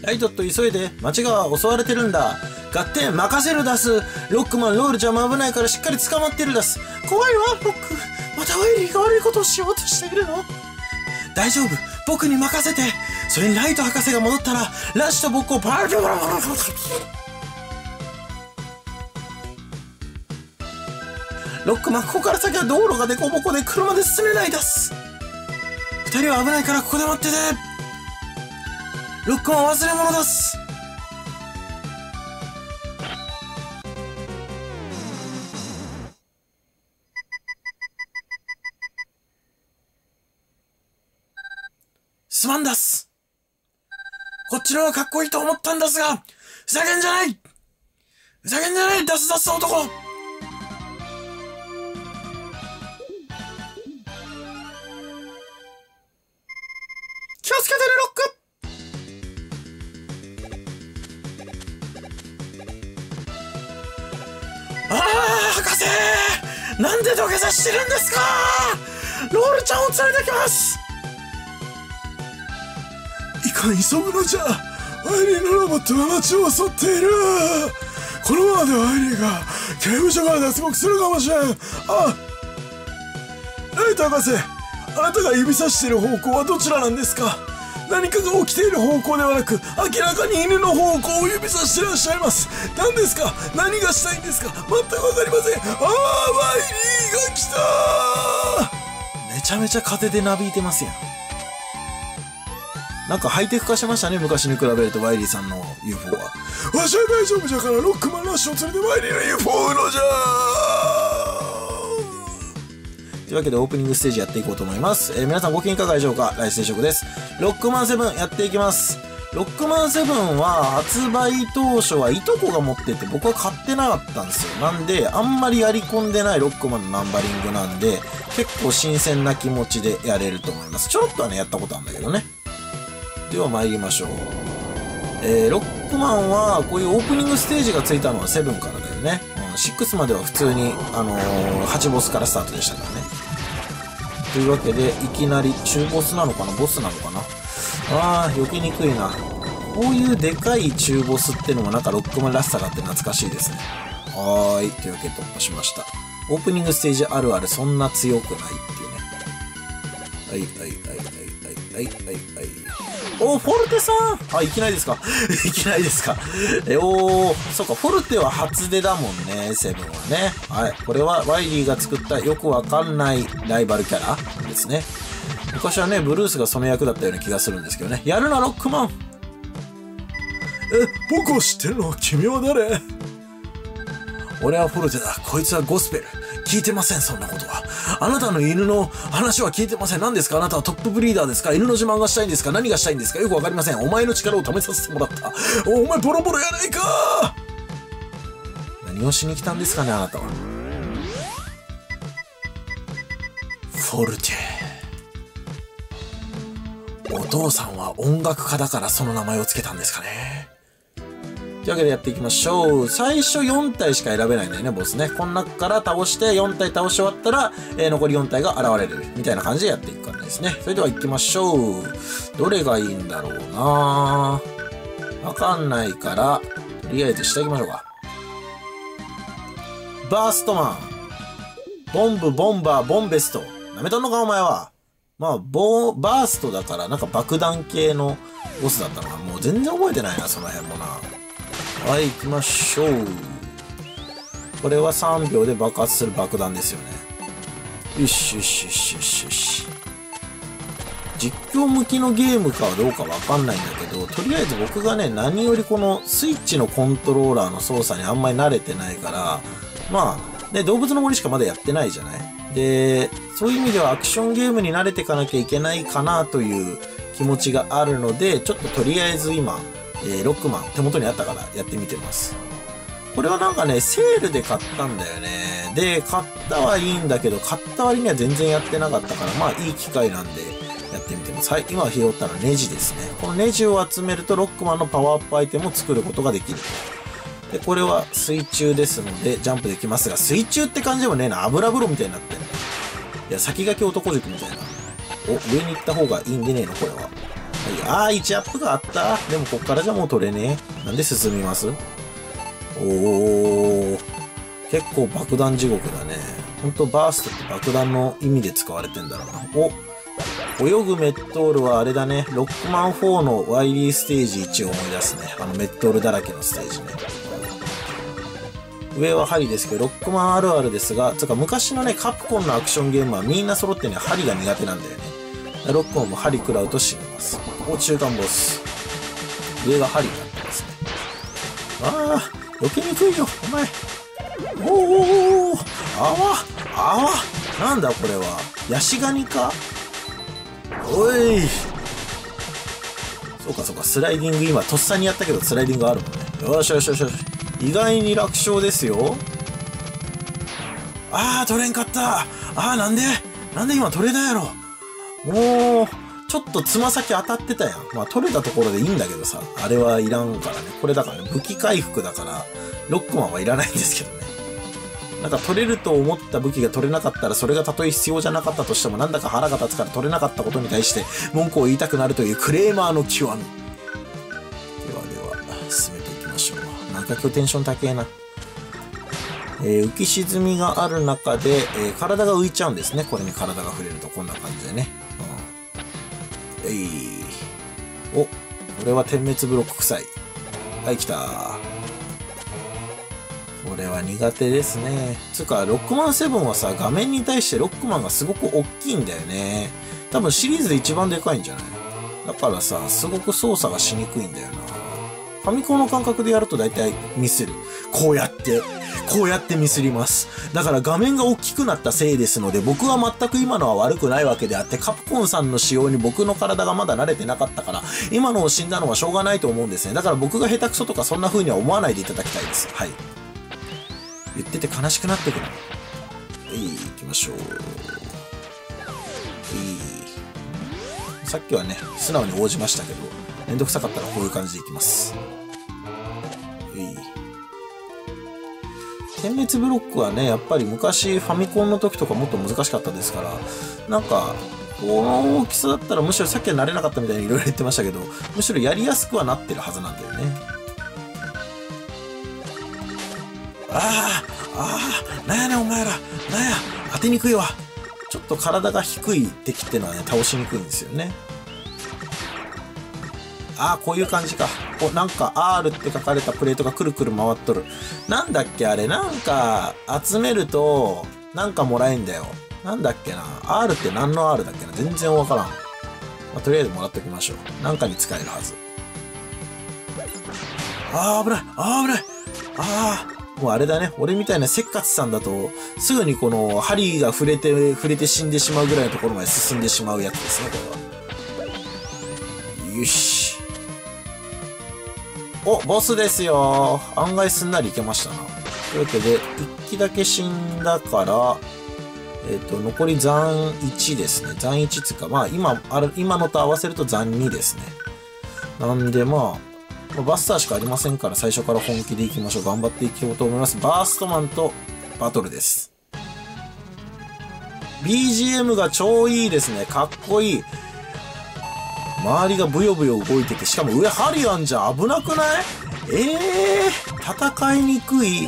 ライトと急いで、町が襲われてるんだ。合点任せるダス。ロックマン、ロールちゃんも危ないからしっかり捕まってるダス。怖いわ、ロック。またワイリーが悪いことをしようとしているの？大丈夫。僕に任せて。それにライト博士が戻ったら、ラッシュと僕をバールバラバラバラ。ロックマン、ここから先は道路がデコボコで車で進めないダス。二人は危ないからここで待ってて。ロックマン忘れ物だす。すまんだっす。こっちの方がかっこいいと思ったんですが、ふざけんじゃない、ふざけんじゃない、ダスダス男。気をつけてね、ロック。ああ、博士、なんで土下座してるんですか。ロールちゃんを連れてきます。いかん、急ぐのじゃ。ワイリーのロボットが街を襲っている。このままでワイリーが刑務所から脱獄するかもしれん。あ、ライト博士、あなたが指さしている方向はどちらなんですか。何かが起きている方向ではなく、明らかに犬の方向を指さしてらっしゃいます。何ですか。何がしたいんですか。全くわかりません。ああ、ワイリーが来た。めちゃめちゃ風でなびいてますやん。なんかハイテク化しましたね、昔に比べるとワイリーさんの UFO は。わしは大丈夫じゃから、ロックマンラッシュを連れてワイリーの UFO を売るのじゃ。というわけでオープニングステージやっていこうと思います。皆さんご機嫌いかがでしょうか。ライス定食です。ロックマン7やっていきます。ロックマン7は発売当初はいとこが持ってて僕は買ってなかったんですよ。なんであんまりやり込んでないロックマンのナンバリングなんで結構新鮮な気持ちでやれると思います。ちょろっとはねやったことあるんだけどね。では参りましょう。ロックマンはこういうオープニングステージがついたのは7からだよね。6までは普通に、8ボスからスタートでしたからね。というわけで、いきなり中ボスなのかなボスなのかな。あー、避けにくいな。こういうでかい中ボスってのもなんかロックマンらしさがあって懐かしいですね。はーい。というわけで突破しました。オープニングステージあるあるそんな強くないっていうね。はい。おー、フォルテさん。あ、いきなりですかいきなりですか。おー、そうか、フォルテは初出だもんね、7はね。はい。これはワイリーが作ったよくわかんないライバルキャラですね。昔はね、ブルースがその役だったような気がするんですけどね。やるな、ロックマン。僕を知ってるの？君は誰？俺はフォルテだ。こいつはゴスペル。聞いてません、そんなことは。あなたの犬の話は聞いてません。何ですか？あなたはトップブリーダーですか？犬の自慢がしたいんですか？何がしたいんですか？よくわかりません。お前の力を試させてもらった。お前ボロボロやないか。何をしに来たんですかね、あなたは。フォルテ。お父さんは音楽家だからその名前をつけたんですかね。というわけでやっていきましょう。最初4体しか選べないんだよね、ボスね。この中から倒して4体倒し終わったら、残り4体が現れる。みたいな感じでやっていく感じですね。それでは行きましょう。どれがいいんだろうな。わかんないから、とりあえず下行きましょうか。バーストマン。ボンブ、ボンバー、ボンベスト。なめとんのかお前は。まあ、バーストだからなんか爆弾系のボスだったのかな。もう全然覚えてないな、その辺もな。はい、行きましょう。これは3秒で爆発する爆弾ですよね。よし。実況向きのゲームかはどうかわかんないんだけど、とりあえず僕がね、何よりこのスイッチのコントローラーの操作にあんまり慣れてないから、まあ、ね、動物の森しかまだやってないじゃない。で、そういう意味ではアクションゲームに慣れていかなきゃいけないかなという気持ちがあるので、ちょっととりあえず今、ロックマン手元にあったからやってみてます。これはなんかね、セールで買ったんだよね。で、買ったはいいんだけど、買った割には全然やってなかったから、まあいい機会なんでやってみてます。はい、今拾ったのはネジですね。このネジを集めるとロックマンのパワーアップアイテムを作ることができる。で、これは水中ですのでジャンプできますが、水中って感じでもねえな。油風呂みたいになってる。いや、先駆け男塾みたいな。お、上に行った方がいいんでねえのこれは。 あー、1アップがあった。でもこっからじゃもう取れねえ。なんで進みます？おー。結構爆弾地獄だね。ほんとバーストって爆弾の意味で使われてんだろうな。お、泳ぐメットールはあれだね。ロックマン4のワイリーステージ1を思い出すね。メットールだらけのステージね。上は針ですけど、ロックマンあるあるですが、つうか昔のね、カプコンのアクションゲームはみんな揃ってね、針が苦手なんだよね。ロックマンも針食らうと死にます。お、中間ボス。上が針になってますね。ああ、避けにくいよ、お前。おー、泡なんだこれは。ヤシガニか？おい。そうかそうか、スライディング今とっさにやったけどスライディングあるもんね。よしよしよしよし。意外に楽勝ですよ。あー、取れんかった。なんで今取れたやろ。もう、ちょっとつま先当たってたやん。まあ取れたところでいいんだけどさ。あれはいらんからね。これだからね、武器回復だから、ロックマンはいらないんですけどね。なんか取れると思った武器が取れなかったら、それがたとえ必要じゃなかったとしても、なんだか腹が立つから取れなかったことに対して文句を言いたくなるというクレーマーの極み。では、進めていきましょう。なんか今日テンション高えな。浮き沈みがある中で、体が浮いちゃうんですね。これに体が触れるとこんな感じでね。お、これは点滅ブロック臭い。はい、来た。これは苦手ですね。つうか、ロックマン7はさ、画面に対してロックマンがすごく大きいんだよね。多分シリーズで一番でかいんじゃない？だからさ、すごく操作がしにくいんだよな。ファミコンの感覚でやると大体ミスる。こうやってミスります。だから画面が大きくなったせいですので、僕は全く今のは悪くないわけであって、カプコンさんの仕様に僕の体がまだ慣れてなかったから、今のを死んだのはしょうがないと思うんですね。だから僕が下手くそとかそんな風には思わないでいただきたいです。はい。言ってて悲しくなってくる。行きましょう。さっきはね、素直に応じましたけど、めんどくさかったらこういう感じでいきます。点滅ブロックはね、やっぱり昔ファミコンの時とかもっと難しかったですから、なんか、この大きさだったらむしろさっきは慣れなかったみたいにいろいろ言ってましたけど、むしろやりやすくはなってるはずなんだよね。なんやねんお前ら。なんや、当てにくいわ。ちょっと体が低い敵ってのはね、倒しにくいんですよね。こういう感じか。なんか R って書かれたプレートがくるくる回っとる。なんだっけあれ、なんか集めると、なんかもらえんだよ。なんだっけな。R って何の R だっけな。全然わからん。とりあえずもらっておきましょう。なんかに使えるはず。危ない。もうあれだね。俺みたいなせっかつさんだと、すぐにこの針が触れて死んでしまうぐらいのところまで進んでしまうやつですね、これは。よし。ボスですよ。案外すんなりいけましたな。というわけで、1機だけ死んだから、残り残1ですね。残1つか、まあ今のと合わせると残2ですね。なんでバスターしかありませんから最初から本気でいきましょう。頑張っていこうと思います。バーストマンとバトルです。BGM が超いいですね。かっこいい。周りがブヨブヨ動いてて、しかも上針あんじゃん。危なくない？戦いにくい。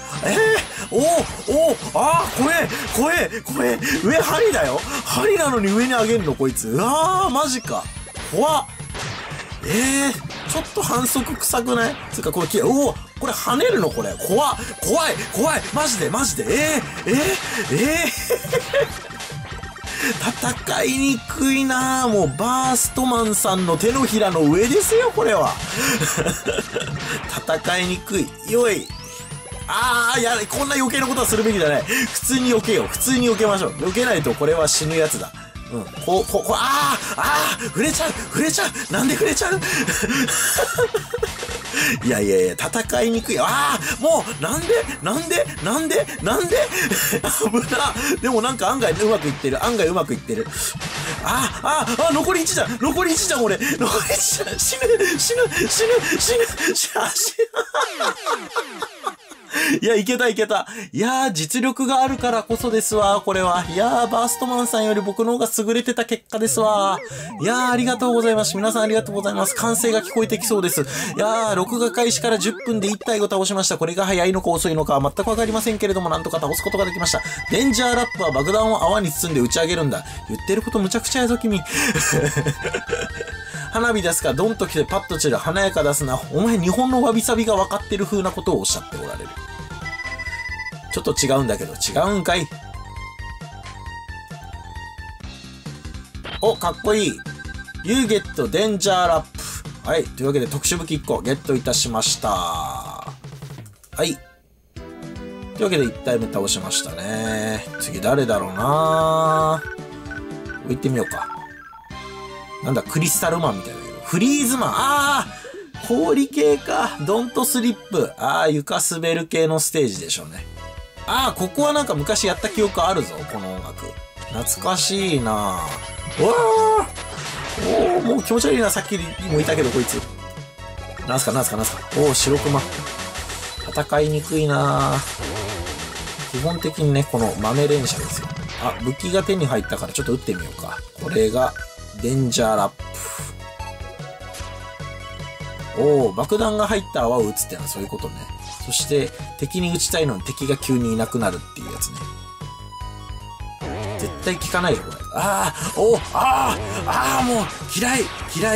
怖え。上針だよ。針なのに上に上げんのこいつ。マジか。怖っ。ちょっと反則臭くない？つうかこれこれ跳ねるのこれ。怖い。マジで。戦いにくいなぁ。もうバーストマンさんの手のひらの上ですよ、これは。戦いにくい。よい。こんな余計なことはするべきじゃない。普通に避けよう。普通に避けましょう。避けないとこれは死ぬやつだ。触れちゃう。なんで触れちゃう？いや、戦いにくい。もう、なんで危な。でもなんか案外うまくいってる。残り1じゃん、俺。残り1じゃん。死ぬ。 いや、いけたいけた。いやー、実力があるからこそですわ、これは。いやー、バーストマンさんより僕の方が優れてた結果ですわ。いやー、ありがとうございます。皆さんありがとうございます。歓声が聞こえてきそうです。いやー、録画開始から10分で1体を倒しました。これが早いのか遅いのかは全くわかりませんけれども、なんとか倒すことができました。デンジャーラップは爆弾を泡に包んで打ち上げるんだ。言ってることむちゃくちゃやぞ、君。花火出すか、ドンと来てパッと散る、華やか出すな。お前日本のわびさびが分かってる風なことをおっしゃっておられる。ちょっと違うんだけど、違うんかい。お、かっこいい。You get danger lap。はい。というわけで特殊武器1個ゲットいたしました。はい。というわけで1体目倒しましたね。次誰だろうなぁ。行ってみようか。なんだ、クリスタルマンみたいな。フリーズマン。ああ氷系か。ドントスリップ。ああ、床滑る系のステージでしょうね。ああ、ここはなんか昔やった記憶あるぞ、この音楽。懐かしいなぁ。うわーおー、もう気持ち悪いな、さっきもいたけど、こいつ。なんすか。おー、白熊。戦いにくいなぁ。基本的にね、この豆連射ですよ。あ、武器が手に入ったからちょっと撃ってみようか。これが、デンジャーラップ。おお、爆弾が入った泡を撃つってのはそういうことね。そして、敵に撃ちたいのに敵が急にいなくなるっていうやつね。絶対効かないよ、これ。ああ、おああ、もう、嫌い。嫌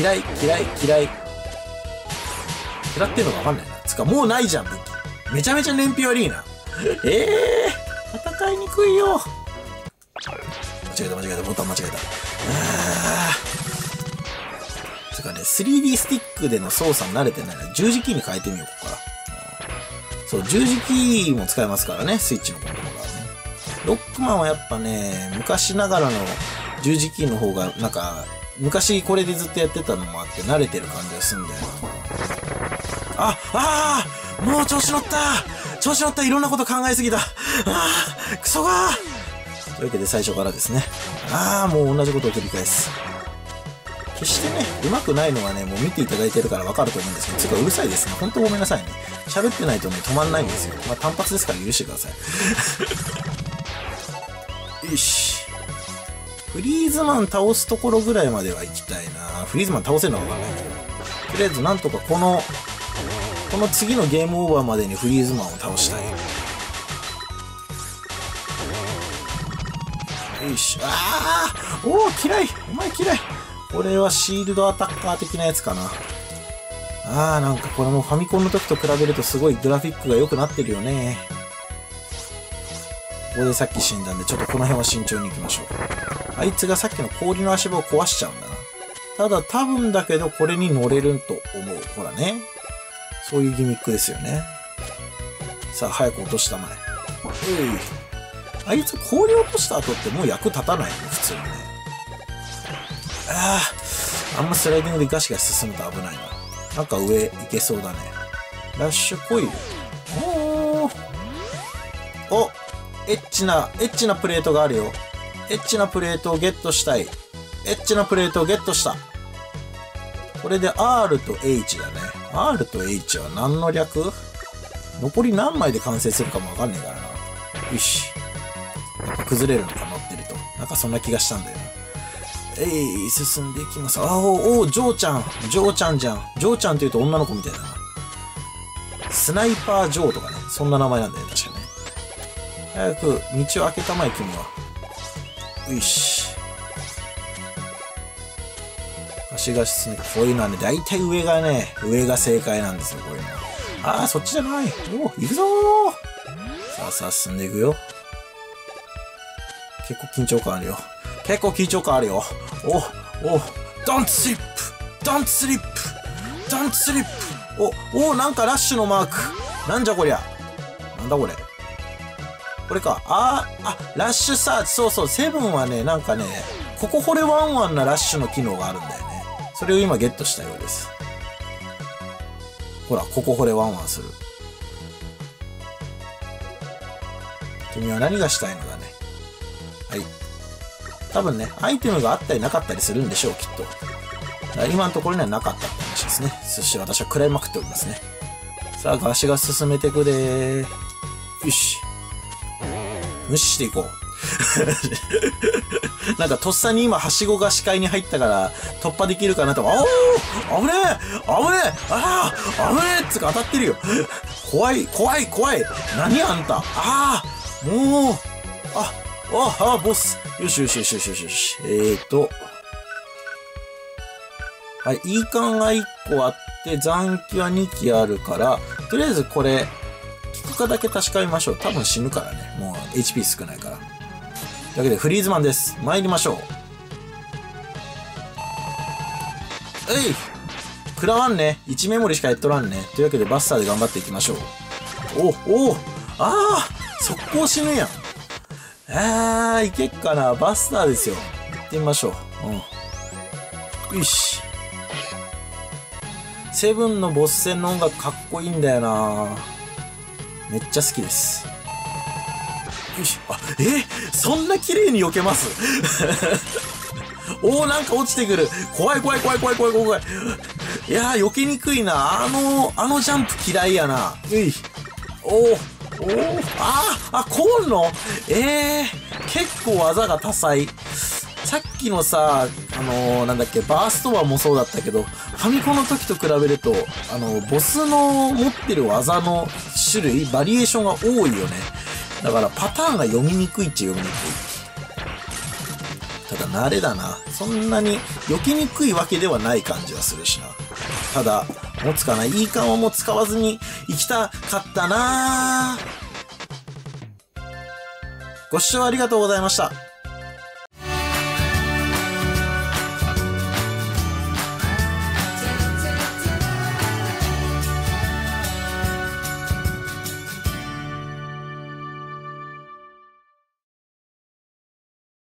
ってんのかわかんないな。つか、もうないじゃん、武器。めちゃめちゃ燃費悪いな。戦いにくいよ。間違えた、ボタン間違えた。つうかね、3D スティックでの操作に慣れてないので、十字キーに変えてみよう、ここから。そう、十字キーも使えますからね、スイッチのコントローラーね。ロックマンはやっぱね、昔ながらの十字キーの方が、なんか、昔これでずっとやってたのもあって、慣れてる感じがするんだよな。もう調子乗ったいろんなこと考えすぎたクソがというわけで最初からですね。もう同じことを繰り返す。決してね、上手くないのはね、もう見ていただいてるからわかると思うんですけど、つうかうるさいですね。ほんとごめんなさいね。喋ってないとね、止まんないんですよ。まあ単発ですから許してください。よし。フリーズマン倒すところぐらいまでは行きたいな。フリーズマン倒せるのはわかんないけど。とりあえずなんとかこの次のゲームオーバーまでにフリーズマンを倒したい。よし。おー、嫌い。お前嫌い。これはシールドアタッカー的なやつかな。なんかこれもファミコンの時と比べるとすごいグラフィックが良くなってるよね。ここでさっき死んだんで、ちょっとこの辺は慎重に行きましょう。あいつがさっきの氷の足場を壊しちゃうんだな。ただ多分だけどこれに乗れると思う。ほらね。そういうギミックですよね。さあ、早く落としたまえ。あいつ氷落とした後ってもう役立たないよね、普通にね。あんまスライディングでガシガシ進むと危ないな。なんか上行けそうだね。ラッシュコイル。おエッチなプレートがあるよ。エッチなプレートをゲットしたい。エッチなプレートをゲットした。これで R と H だね。R と H は何の略？残り何枚で完成するかもわかんねえからな。よし。やっぱ崩れるのか乗ってると。なんかそんな気がしたんだよな。進んでいきます。ジョーちゃんじゃん。ジョーちゃんって言うと女の子みたいだな。スナイパージョーとかね。そんな名前なんだよね、確かね。早く道を開けたまえ、君は。よし。足が進んで、こういうのはね、だいたい上が正解なんですよ、こういうのは。そっちじゃない。行くぞー。さあ、進んでいくよ。結構緊張感あるよ。Don't slip! なんかラッシュのマーク。なんじゃこりゃ。なんだこれ。これか。ラッシュサーチ。そう、セブンはね、なんかね、ここ掘れワンワンなラッシュの機能があるんだよね。それを今ゲットしたようです。ほら、ここ掘れワンワンする。君は何がしたいのだね。はい。多分ね、アイテムがあったりなかったりするんでしょう、きっと。今のところにはなかったって話ですね。そして私は食らいまくっておりますね。 さあ、ガシが進めてくで。よし。無視していこう。なんかとっさに今はしごが視界に入ったから突破できるかなと。おー、危ねえ危ねえ、ああ危ねえっつうか当たってるよ。怖い怖い怖い。何あんた。ああもうボス。よしよしよしよしよしよし。はい、いい感が1個あって残機は2機あるから、とりあえずこれ効くかだけ確かめましょう。多分死ぬからね、もう HP 少ないから。というわけでフリーズマンです。参りましょう。食らわんね。1メモリしかやっとらんね。というわけでバスターで頑張っていきましょう。速攻死ぬやん。いけっかな。バスターですよ。行ってみましょう。よし。セブンのボス戦の音楽かっこいいんだよな。めっちゃ好きです。よし。そんな綺麗に避けますなんか落ちてくる。怖い。いやー、避けにくいな。あのジャンプ嫌いやな。こうの結構技が多彩。さっきのさ、なんだっけ、バーストワンもそうだったけど、ファミコンの時と比べると、ボスの持ってる技の種類、バリエーションが多いよね。だからパターンが読みにくいっちゃ読みにくい。ただ慣れだな。そんなに避けにくいわけではない感じはするしな。ただ、持つかな。いい感はもう使わずに行きたかったな。ご視聴ありがとうございました。